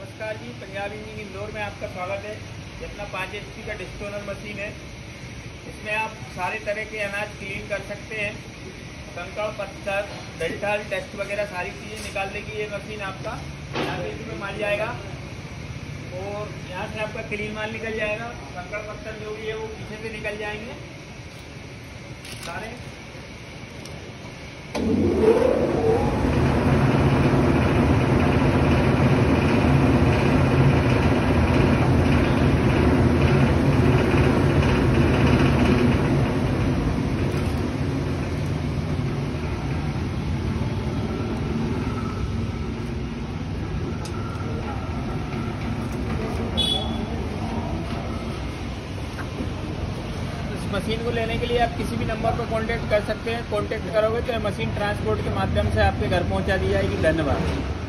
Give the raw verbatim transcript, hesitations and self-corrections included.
नमस्कार जी, पंजाब इंजीनियरिंग इंदौर में आपका स्वागत है। ये अपना पाँच एच पी का डिस्टोनर मशीन है। इसमें आप सारे तरह के अनाज क्लीन कर सकते हैं। कंकड़, पत्थर, डंठल, डस्ट वगैरह सारी चीज़ें निकाल देगी ये मशीन आपका। यहाँ से इसमें माल जाएगा और यहाँ से आपका क्लीन माल निकल जाएगा। कंकड़ पत्थर जो भी है वो पीछे से निकल जाएंगे सारे। मशीन को लेने के लिए आप किसी भी नंबर पर कांटेक्ट कर सकते हैं। कांटेक्ट करोगे तो मशीन ट्रांसपोर्ट के माध्यम से आपके घर पहुंचा दी जाएगी। धन्यवाद।